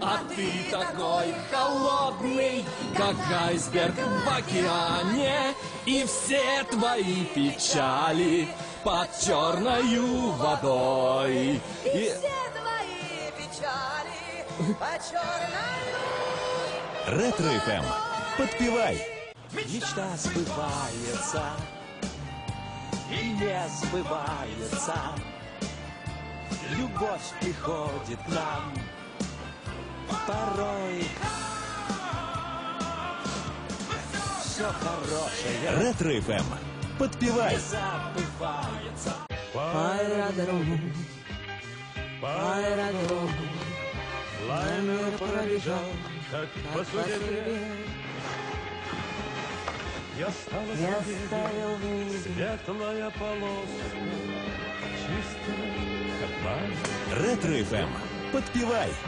А ты такой холодный, как айсберг в океане, и все твои печали под черною водой. И все твои печали под черною. Ретро-ФМ. Подпевай. Мечта сбывается и не сбывается. Любовь приходит к нам порой. Все хорошее Ретро-ФМ. Подпевай. забывается. Аэродром, аэродром, лайнер пробежал, как по судьбе. Я стала Я себе ставил в небе светлая полоска, чистая, как бань. Ретро-ФМ. Подпевай.